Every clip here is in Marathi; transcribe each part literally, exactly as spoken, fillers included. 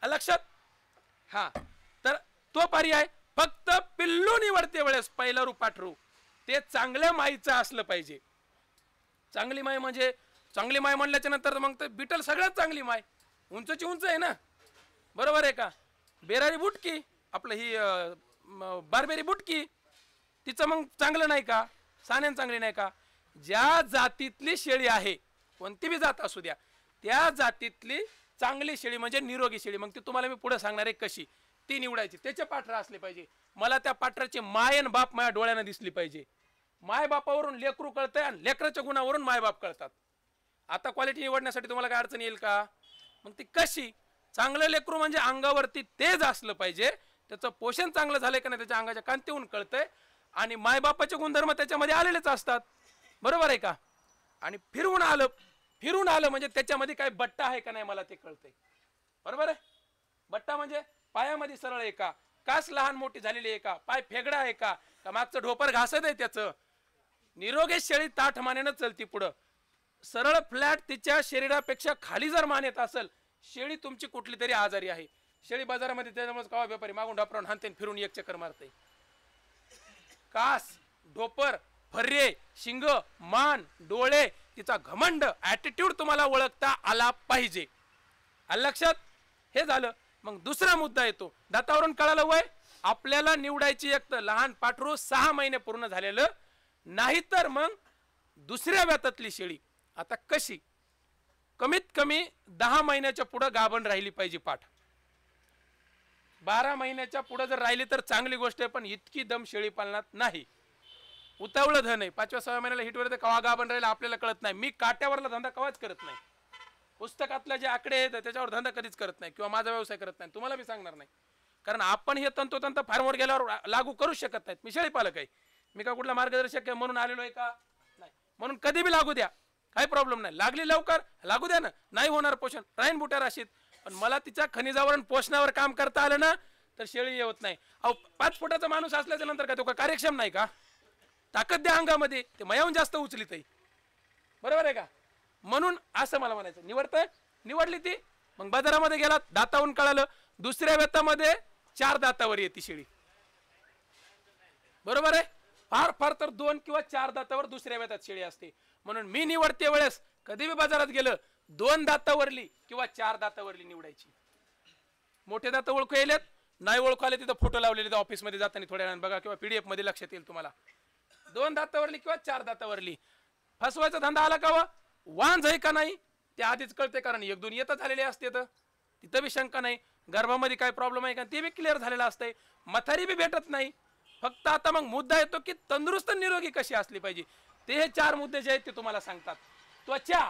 लक्षात? हा, तर तो पर्याय फक्त पिल्लू निवडते वेळेस पहिलं रूप पाठरू ते चांगल्या माईचं असलं पाहिजे. चांगली माय म्हणजे चांगली माय म्हणल्याच्या नंतर मग तर बिटल सगळ्यात चांगली माय, उंचची उंच आहे ना, बरोबर आहे का? बेरारी बुटकी आपलं ही बारबेरी बुटकी, तिचं मग चांगलं नाही का? सानेन चांगली नाही का? ज्या जातीतली शेळी आहे, कोणती बी जात असू द्या, त्या जातीतली चांगली शेळी म्हणजे निरोगी शेळी, मग ती तुम्हाला मी पुढे सांगणार आहे कशी ती निवडायची. त्याचे पाठरा असले पाहिजे. मला त्या पाठराचे मायन बाप माझ्या डोळ्यानं दिसली पाहिजे. माय बापावरून लेकरू कळतंय आणि लेकराच्या गुणावरून माय बाप कळतात. आता क्वालिटी निवडण्यासाठी तुम्हाला काय अडचण येईल का? मग ती कशी? चांगलं लेकरू म्हणजे अंगावरती तेज असलं पाहिजे, त्याचं पोषण चांगलं झालंय का नाही त्याच्या अंगाच्या कांतीहून कळतंय, आणि मायबापाचे गुणधर्म त्याच्यामध्ये आलेलेच असतात, बरोबर आहे का? आणि फिरवून आलं फिरून आलं म्हणजे त्याच्यामध्ये काय बट्टा आहे का नाही मला ते कळतंय, बरोबर आहे? बट्टा म्हणजे पायामध्ये सरळ आहे का, कास लहान मोठी झालेली आहे का, पाय फेगडा आहे का, का मागचं ढोपर घासत आहे त्याचं. निरोगी शेळी ताठ मानेनं चलती पुढं. सरळ फ्लॅट तिच्या शरीरापेक्षा खाली जर मान येत असेल, शेळी तुमची कुठली तरी आजारी आहे. शेळी बाजारामध्ये त्याच्यामुळे कवा व्यापारी मागून ढापरावून हाणते फिरून एक चक्कर मारते. कास, ढोपर, फर्रे, शिंग, मान, डोळे, तिचा घमंड, ऍटिट्यूड तुम्हाला ओळखता आला पाहिजे. आलं लक्षात? हे झालं. मग दुसरा मुद्दा येतो, दातावरून कळालं वय. आपल्याला निवडायची एक तर लहान पाठरू सहा महिने पूर्ण झालेलं, नाहीतर मग दुसऱ्या व्यातातली शेळी. आता कशी? कमीत कमी दहा महिन्याच्या पुढे गाभण राहिली पाहिजे पाठ. बारा महिन्याच्या पुढे जर राहिली तर चांगली गोष्ट आहे, पण इतकी दम शेळी पालनात नाही. उतावळं धन आहे. पाचव्या सहा महिन्याला हिटवर कवा गाभण राहिला आपल्याला कळत नाही. मी काट्यावरला धंदा कवाच करत नाही. पुस्तकातले जे आकडे आहेत त्याच्यावर धंदा कधीच करत नाही, किंवा माझा व्यवसाय करत नाही. तुम्हाला मी सांगणार नाही, कारण आपण हे तंतोतंत फार्मवर गेल्यावर लागू करू शकत नाहीत. मी शेळी पालक आहे, मी का कुठला मार्गदर्शक आहे म्हणून आलेलो आहे का? नाही. म्हणून कधी बी लागू द्या, काही प्रॉब्लेम नाही. लागली लवकर लागू द्या ना, नाही होणार पोषण राहीन बुट्या राशीत, पण मला तिच्या खनिजावर पोषणावर काम करता आलं ना तर शेळी येत नाही. अहो, पाच फुटाचा माणूस असल्याच्या नंतर काय तो का कार्यक्षम नाही का? ताकद द्या अंगामध्ये, ते मयाहून जास्त उचलीत आहे, बरोबर आहे का? म्हणून असं मला म्हणायचं. निवडतंय, निवडली ती, मग बाजारामध्ये गेला, दातावून कळालं, दुसऱ्या वेतामध्ये चार दातावर येते शेळी, बरोबर आहे? फार फार तर दोन किंवा चार दातावर दुसऱ्या वेतात शेळी असते. म्हणून मी निवडते वेळेस कधी बी बाजारात गेलं, दोन दातावरली किंवा चार दातावरली निवडायची. मोठे दात ओळखू येलेत, नाही ओळखू आले तिथं फोटो लावलेले ऑफिसमध्ये जाताना थोड्या वेळानं बघा, किंवा पीडीएफ मध्ये लक्षात येईल तुम्हाला. दोन दातावरली किंवा चार दातावरली. फसवायचा धंदा आला का? वांज आहे का नाही ते आधीच कळते, कारण एक दोन येतच झालेले असते, तर तिथं बी शंका नाही. गर्भामध्ये काय प्रॉब्लेम आहे का ते बी क्लिअर झालेलं असतंय. मथारी बी भेटत नाही. फक्त आता मग मुद्दा येतो की तंदुरुस्त निरोगी कशी असली पाहिजे. ते हे चार मुद्दे जे आहेत ते तुम्हाला सांगतात. त्वचा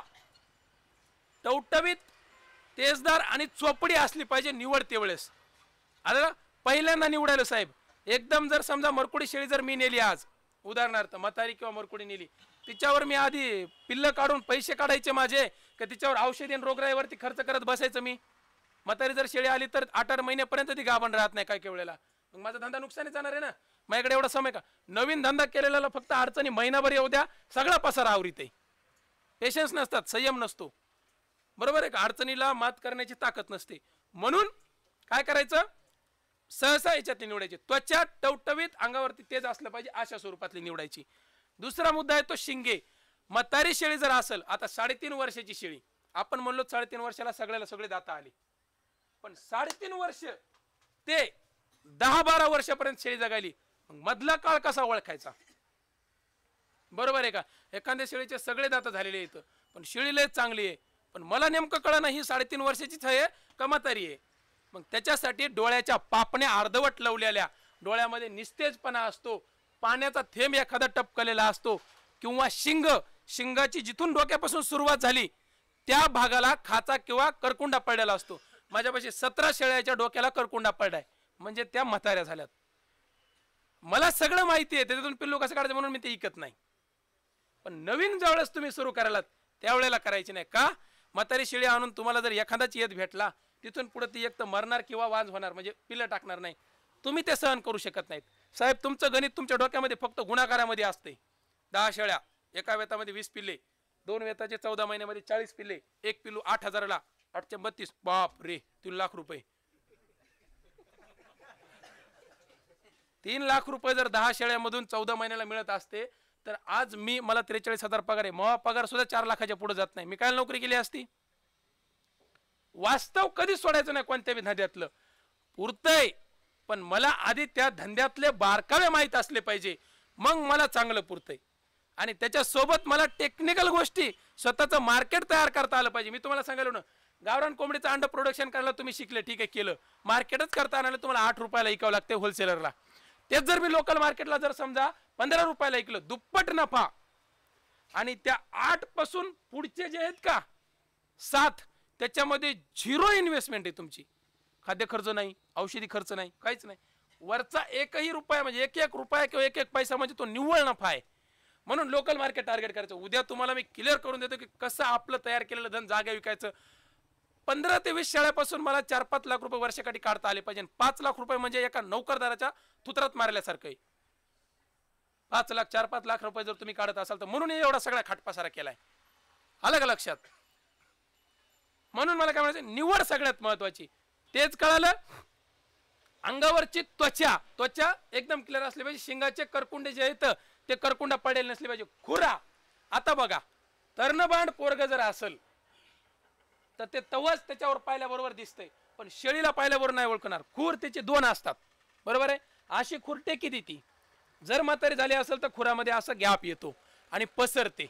टवटवीत, तेजदार आणि चोपडी असली पाहिजे निवडते वेळेस. आता पहिल्यांदा निवडायला साहेब, एकदम जर समजा मरकुडी शेळी जर मी नेली आज, उदाहरणार्थ मथारी किंवा मरकुडी नेली, तिच्यावर मी आधी पिल्ल काढून पैसे काढायचे माझे, का तिच्यावर औषधी आणि रोगराईवरती खर्च करत बसायचं मी? मथारी जर शेळी आली तर आठ आठ महिन्यापर्यंत ती गाभण राहत नाही काय केवळेला, मग माझा धंदा नुकसानी जाणार आहे ना. माझ्याकडे एवढा समय का? नवीन धंदा केलेला फक्त अडचणी महिनाभर येऊ द्या, सगळा पसारा आवरीत आहे. पेशन्स नसतात, संयम नसतो, बरोबर आहे का? अडचणीला मात करण्याची ताकद नसते. म्हणून काय करायचं? सहसा याच्यातली निवडायची. त्वचा टवटवीत, अंगावरती तेज असलं पाहिजे अशा स्वरूपातली निवडायची. दुसरा मुद्दा आहे तो शिंगे. मतारी शेळी जर असेल, आता साडेतीन वर्षाची शेळी, आपण म्हणलो साडेतीन वर्षाला सगळ्याला सगळे दाता आले, पण साडेतीन वर्ष ते दहा बारा वर्षापर्यंत शेळी जगायली, मग मधला काळ कसा ओळखायचा? बरोबर आहे का? एखाद्या शेळीचे सगळे दात झालेले आहेत, पण शेळी लय चांगली आहे, पण मला नेमकं कळना ही साडेतीन वर्षाचीच आहे का म्हातारी आहे. मग त्याच्यासाठी डोळ्याच्या पापण्या अर्धवट लवलेल्या, डोळ्यामध्ये निस्तेजपणा असतो, पाण्याचा थेंब एखादा टपकलेला असतो, किंवा शिंग, शिंगाची जिथून डोक्यापासून सुरुवात झाली त्या भागाला खाचा किंवा करकुंडा पडलेला असतो. माझ्यापाशी सतरा शेळ्याच्या डोक्याला करकुंडा पडलाय, म्हणजे त्या म्हाताऱ्या झाल्यात. मला सगळं माहिती आहे, त्याच्यातून पिल्लू कसं काढायचं म्हणून मी ते ऐकत नाही. पण नवीन ज्यावेळेस तुम्ही सुरू करायलात त्यावेळेला करायची नाही का? म्हातारी शेळी आणून तुम्हाला जर एखादाच येत भेटला, तिथून पुढे ती एक तर मरणार किंवा वांज होणार, म्हणजे पिल्लं टाकणार नाही. तुम्ही ते सहन करू शकत नाहीत. साहेब, तुमचं गणित तुमच्या डोक्यामध्ये फक्त गुणाकारामध्ये असते. दहा शेळ्या, एका वेतामध्ये वीस पिल्ले, दोन वेताचे चौदा महिन्यामध्ये चाळीस पिल्ले, एक पिल्लू आठ हजाराला, आठशे बत्तीस, बाप रे, तीन लाख रुपये. तीन लाख रुपये जर दहा शेळ्यामधून चौदा महिन्याला मिळत असते तर आज मी मला त्रेचाळीस हजार पगार आहे, मग पगार सुद्धा चार लाखाच्या पुढे जात नाही, मी काय नोकरी केली असती. वास्तव कधी सोडायचं नाही कोणत्याही धंद्यातलं, पुरतंय पण मला आधी त्या धंद्यातले बारकावे माहीत असले पाहिजे, मग मला चांगलं पुरतंय. आणि त्याच्यासोबत मला टेक्निकल गोष्टी स्वतःचं मार्केट तयार करता आलं पाहिजे. मी तुम्हाला सांगायलो ना, गावरान कोंबडीचं अंड प्रोडक्शन करायला तुम्ही शिकले, ठीक आहे केलं, मार्केटच करता आलं तुम्हाला आठ रुपयाला विकावं लागते होलसेलरला. तेच जर मी लोकल मार्केटला जर समजा पंधरा रुपयाला विकलं, दुप्पट नफा. आणि त्या आठ पासून पुढचे जे आहेत का सात, त्याच्यामध्ये झिरो इन्व्हेस्टमेंट आहे तुमची, खाद्य खर्च नाही, औषधी खर्च नाही, काहीच नाही. वरचा एकही रुपया म्हणजे एक एक रुपया किंवा एक एक पैसा म्हणजे तो निव्वळ नफा आहे. म्हणून लोकल मार्केट टार्गेट करायचं. उद्या तुम्हाला मी क्लिअर करून देतो की कसं आपलं तयार केलेलं धन जागा विकायचं. पंधरा ते वीस शाळेपासून मला चार पाच लाख रुपये वर्षाकाठी काढता आले पाहिजे. पाच लाख रुपये म्हणजे एका नोकरदाराच्या तुतरात मारल्यासारखं आहे. पाच लाख चार पाच लाख रुपये जर तुम्ही काढत असाल तर म्हणून एवढा सगळा खाटपासारा केलाय. आलं का लक्षात? म्हणून मला काय म्हणायचं, निवड सगळ्यात महत्वाची. तेच कळालं. अंगावरची त्वचा त्वचा एकदम क्लिअर असली पाहिजे. शिंगाचे करकुंडे जे आहेत ते करकुंडा पडेल नसले पाहिजे. खुरा, आता बघा तर्णबांड पोरग जर असेल तर ते तवच त्याच्यावर पाहिल्याबरोबर दिसतंय, पण शेळीला पाहिल्याबरोबर नाही ओळखणार. खूर त्याचे दोन असतात, बरोबर आहे. अशी खूर टेकी देती. जर म्हातारी झाली असेल तर खुरामध्ये असा गॅप येतो आणि पसरते,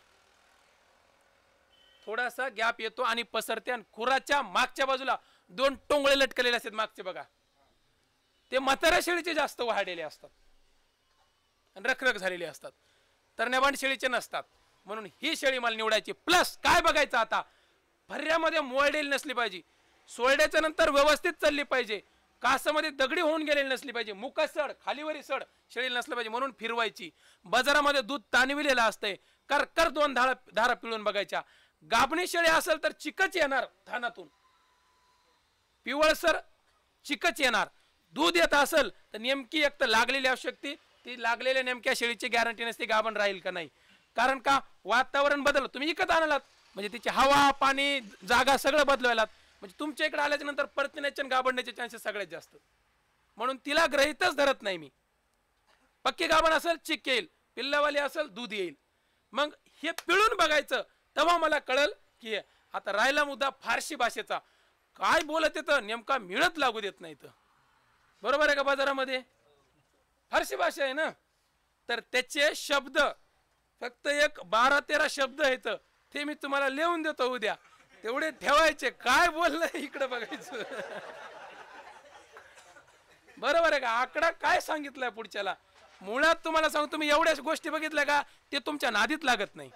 थोडासा गॅप येतो आणि पसरते. आणि खुराच्या मागच्या बाजूला दोन टोंगळे लटकलेले असतात मागचे बघा, ते म्हाताऱ्या शेळीचे जास्त वाढलेले असतात आणि रखरख झालेले असतात, तर्णबांड शेळीचे नसतात. म्हणून ही शेळी मला निवडायची. प्लस काय बघायचं, आता भर्यामध्ये मोळलेली नसली पाहिजे, सोडल्याच्या नंतर व्यवस्थित चालली पाहिजे, कासामध्ये दगडी होऊन गेलेली नसली पाहिजे, मुका सड खालीवरी सड शेळीला नसलं पाहिजे, म्हणून फिरवायची. बाजारामध्ये दूध ताणविलेलं असतंय, करकर दोन धारा धारा पिळून बघायच्या. गाभणी शेळी असेल तर चिकच येणार थानातून, पिवळसर चिकच येणार. दूध येत असेल तर नेमकी एक तर लागलेली आवश्यकती, ती लागलेल्या नेमक्या शेळीची गॅरंटी नसते गाभण राहील का नाही. कारण का वातावरण बदललं, तुम्ही इकत आणलात म्हणजे तिची हवा पाणी जागा सगळं बदलवायला, म्हणजे तुमच्या इकडे आल्याच्या नंतर परतण्याचे आणि गाभण्याचे चान्सेस सगळ्यात जास्त. म्हणून तिला ग्रहितच धरत नाही मी. पक्की गाभण असेल चिक येईल, पिल्लावाली असेल दूध येईल. मग हे पिळून बघायचं, तेव्हा मला कळल की आता राहिला मुद्दा फारसी भाषेचा, काय बोलत येतं नेमका मिळत लागू देत नाही तर, बरोबर आहे का. बाजारामध्ये फारसी भाषा आहे ना, तर त्याचे शब्द फक्त एक बारा तेरा शब्द आहेत, ते मी तुम्हाला लिहून देतो उद्या, तेवढे ठेवायचे. काय बोललं इकडे बघायचं, बरोबर आहे का. आकडा काय सांगितलाय पुढच्याला. मुळात तुम्हाला सांगतो, तुम्ही एवढ्याच गोष्टी बघितल्या का ते तुमच्या नादीत लागत नाही.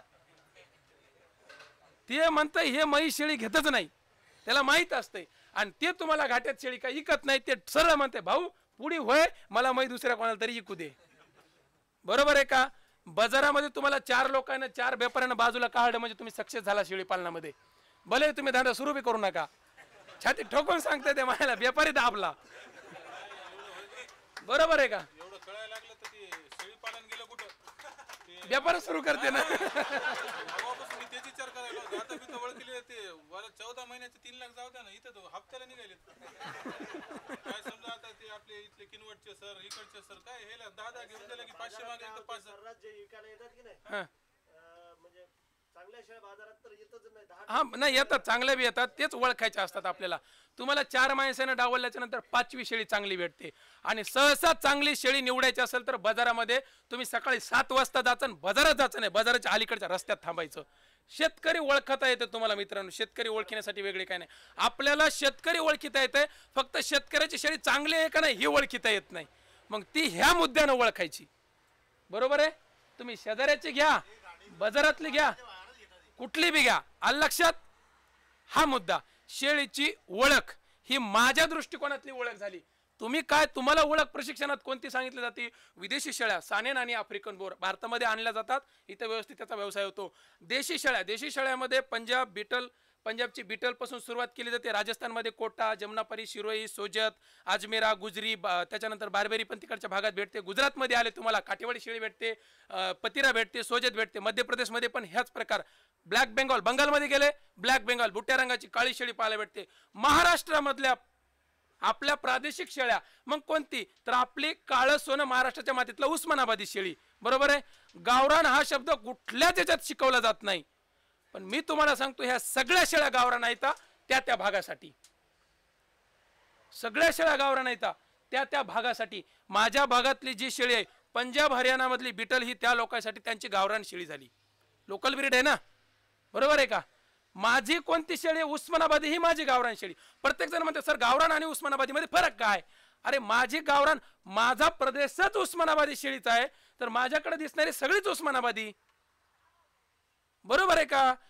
ते म्हणतं हे मई शेळी घेतच नाही, त्याला माहित असते. आणि ते तुम्हाला घाट्यात शेळी काय इकत नाही, ते सरळ म्हणते भाऊ पुढी होय मला मै दुसऱ्या कोणाला तरी इकू दे, बरोबर आहे का. बाजारामध्ये तुम्हाला चार लोकांना चार व्यापाऱ्यांना बाजूला काढलं म्हणजे तुम्ही सक्सेस झाला शेळी पालनामध्ये. भले तुम्ही धंदा सुरू बी करू नका, छाती ठोकून सांगते ते मला व्यापारी दाबला, बरोबर आहे का. व्यापार सुरू करते ना. चौदा महिन्याचे तीन लाख जाऊ द्या ना, इथं तो हप्त्याला निघाले काय समजा. आता ते आपले इथले किनवटचे सर इकडचे सर काय हे दहा दहा घेऊन दिले की पाचशे मागे येतं. पाच राज्य विकायला येतात की नाही, म्हणजे चांगल्या शेळ्या बाजारात तर येतच नाही. हा नाही येतात, चांगल्या बी येतात, तेच ओळखायचे असतात आपल्याला. तुम्हाला चार माणसानं डावलल्याच्या नंतर पाचवी शेळी चांगली भेटते. आणि सहसा चांगली शेळी निवडायची असेल तर बाजारामध्ये तुम्ही सकाळी सात वाजता जायचं, बाजारात जायचं नाही, बाजाराच्या अलीकडच्या रस्त्यात थांबायचं. शेतकरी ओळखता येते तुम्हाला मित्रांनो, शेतकरी ओळखण्यासाठी वेगळे काय नाही. आपल्याला शेतकरी ओळखता येते, फक्त शेतकऱ्याची शेळी चांगली आहे का नाही हे ओळखता येत नाही. मग ती ह्या मुद्द्यानं ओळखायची, बरोबर आहे. तुम्ही शेजाऱ्याची घ्या, बाजारातली घ्या, कुठली बी घ्या, आलं लक्षात. हा मुद्दा शेळीची ओळख ही माझ्या दृष्टिकोनातली ओळख झाली. तुम्ही काय, तुम्हाला ओळख प्रशिक्षणात कोणती सांगितली जाते, विदेशी शेळ्या सानेन आणि आफ्रिकन बोर भारतामध्ये आणल्या जातात, इथे व्यवस्थित त्याचा व्यवसाय होतो. देशी शेळ्या, देशी शेळ्यामध्ये पंजाब बीटल, पंजाबची बीटल पासून सुरुवात केली जाते. राजस्थानमध्ये कोटा, जमनापरी, शिरोई, सोजत, अजमेरा, गुजरी, त्याच्यानंतर बारबेरी पण तिकडच्या भागात भेटते. गुजरातमध्ये आले तुम्हाला काठेवाडी शेळी भेटते, पतिरा भेटते, सोजत भेटते. मध्य प्रदेशमध्ये पण ह्याच प्रकार. ब्लॅक बेंगॉल, बंगालमध्ये गेले ब्लॅक बेंगॉल बुट्ट्या रंगाची काळी शेळी पाहायला भेटते. महाराष्ट्रामधल्या आपल्या प्रादेशिक शेळ्या. मग कोणती? तर आपली काळं सोनं महाराष्ट्राच्या मातीतलं उस्मानाबादी शेळी. बरोबर आहे. गावरान हा शब्द कुठल्याच याच्यात शिकवला जात नाही. पण मी तुम्हाला सांगतो ह्या सगळ्या शेळ्या गावरान आहेत त्या त्या भागासाठी. सगळ्या शेळ्या गावरान आहेत त्या त्या भागासाठी. माझ्या भागातली जी शेळी आहे पंजाब हरियाणा मधली बिटल ही त्या लोकांसाठी त्यांची गावरान शेळी झाली. लोकल ब्रीड आहे ना. बरोबर आहे का. माझी कोणती शेळी उस्मानाबादी ही माझी गावरान शेळी. प्रत्येक जण म्हणते सर गावरान आणि उस्मानाबादी मध्ये फरक काय? अरे माझी गावरान, माझा प्रदेशच उस्मानाबादी शेळीचा आहे तर माझ्याकडे दिसणारी सगळीच उस्मानाबादी. बरोबर आहे का.